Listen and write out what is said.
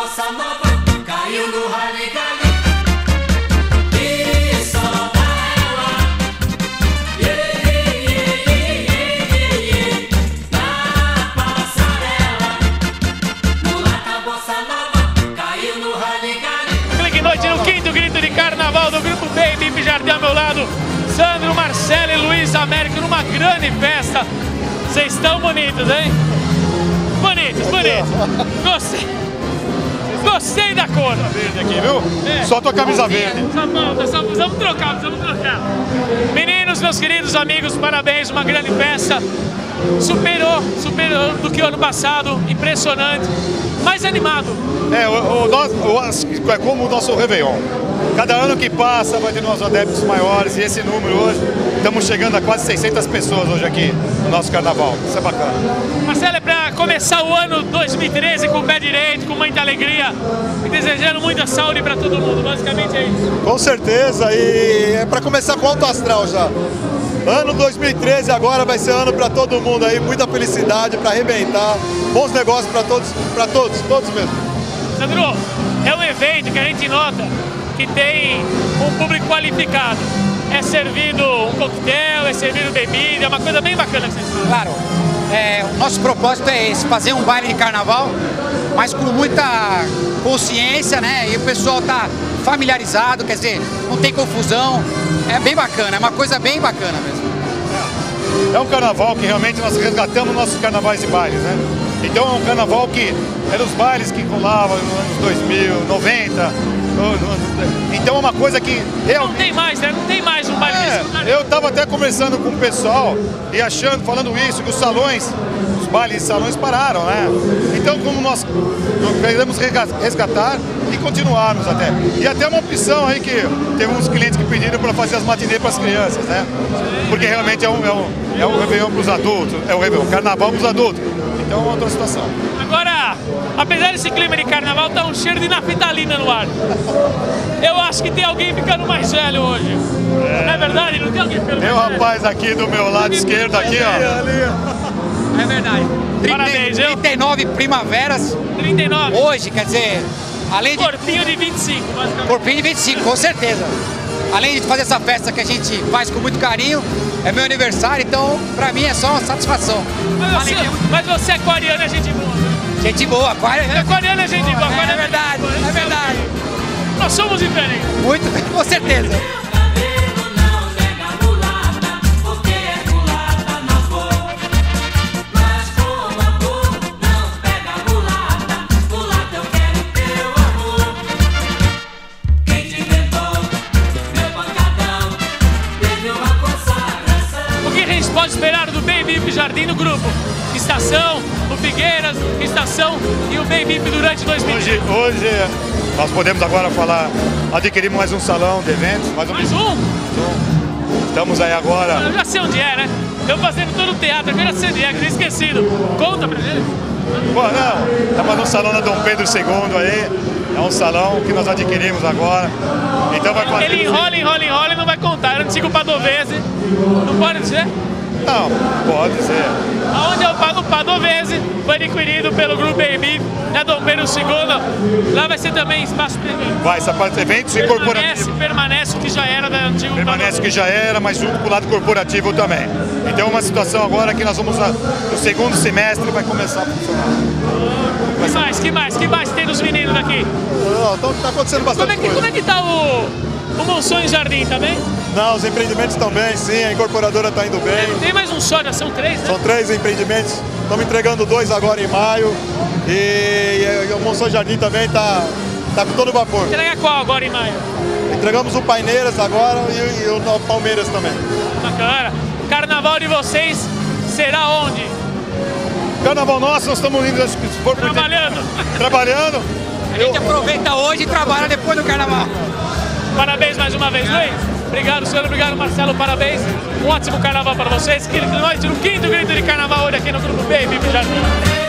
bossa nova caiu no rally-gally. E só dá ela. Na passarela. Mulata bossa nova caiu no rally-gally. Clique Noite no quinto grito de carnaval do Grupo Baby VIP Jardim ao meu lado. Sandro, Marcelo e Luiz Américo numa grande festa. Vocês estão bonitos, hein? Bonitos, bonitos. Gostei da cor. Verde aqui, viu? É. Só tua camisa verde. Só vamos trocar. Meninos, meus queridos amigos, parabéns, uma grande festa. Superou do que o ano passado, impressionante. Mais animado. É como o nosso Réveillon. Cada ano que passa vai ter nossos adeptos maiores, e esse número hoje, estamos chegando a quase 600 pessoas hoje aqui no nosso carnaval. Isso é bacana. Marcelo, é para começar o ano 2013 com o pé direito, com muita alegria e desejando muita saúde para todo mundo, basicamente é isso. Com certeza, e é para começar com alto astral já. Ano 2013 agora vai ser ano para todo mundo aí, muita felicidade para arrebentar, bons negócios para todos mesmo. Sandro, é um evento que a gente nota que tem um público qualificado. É servido um coquetel, é servido bebida, é uma coisa bem bacana que vocês fazem. Claro, o nosso propósito é esse, fazer um baile de carnaval, mas com muita consciência, né? E o pessoal tá familiarizado, quer dizer, não tem confusão, é bem bacana, é uma coisa bem bacana mesmo. É um carnaval que realmente nós resgatamos nossos carnavais e bailes, né? Então é um carnaval que era os bailes que rolavam nos anos 2000, 90. Então é uma coisa que realmente... Não tem mais, né? Não tem mais um baile desse. Eu estava até conversando com o pessoal e falando isso, que os bailes e salões pararam, né? Então como nós queremos resgatar e continuarmos até. E até uma opção aí que teve uns clientes que pediram para fazer as matinês para as crianças, né? Porque realmente é um Réveillon para os adultos, é um carnaval para os adultos. Então é outra situação. Agora, apesar desse clima de carnaval, tá um cheiro de naftalina no ar. Eu acho que tem alguém ficando mais velho hoje. Não é verdade? Não tem alguém ficando mais velho? Tem um rapaz aqui do meu lado esquerdo, aqui, ó. É verdade. Parabéns, 39 primaveras. 39. Hoje, quer dizer, além de... Corpinho de 25, basicamente. Corpinho de 25, com certeza. Além de fazer essa festa que a gente faz com muito carinho, é meu aniversário, então pra mim é só uma satisfação. Mas você é aquariano, é gente boa, né? Gente boa, aquariano é gente boa. É verdade, é verdade. Nós somos diferentes. Muito, com certeza. Pode esperar do Baby VIP Jardim no grupo Estação, o Figueiras, Estação e o Baby VIP durante 2013. Hoje nós podemos agora adquirimos mais um salão de eventos. Mais um? Estamos aí agora. Eu já sei onde é, né? Eu fazendo todo o teatro, eu já sei onde é, que tinha esquecido. Conta pra ele. Bom, não, estamos no salão da Dom Pedro II aí. É um salão que nós adquirimos agora. Então vai fazer... Ele enrola e não vai contar. Era antigo Padovese. Não pode dizer? Não, pode ser. Onde é o Padovese, foi adquirido pelo Grupo Baby na Dom Pedro II. Lá vai ser também espaço para eventos. Vai, essa parte de eventos e corporativo. Permanece o que já era da antiga. Permanece o que já era, mas junto com o lado corporativo também. Então é uma situação agora que nós vamos, no segundo semestre, vai começar a funcionar. Que mais tem dos meninos daqui? Então tá acontecendo bastante coisa. Como é que tá o Monções Jardim, tá bem? Não, os empreendimentos estão bem, sim, a incorporadora está indo bem. Tem mais um só, né? São 3, né? São 3 empreendimentos, estamos entregando 2 agora em maio e o Monções Jardim também tá com todo vapor. Entrega qual agora em maio? Entregamos o Paineiras agora e o Palmeiras também. Bacana. O carnaval de vocês será onde? Carnaval nosso, nós estamos indo... Trabalhando. A gente aproveita hoje e trabalha depois do carnaval. Parabéns mais uma vez, Luiz. Obrigado, senhor. Obrigado, Marcelo. Parabéns. Um ótimo carnaval para vocês. Clique Noite no quinto grito de carnaval hoje aqui no Grupo Baby VIP Jardim.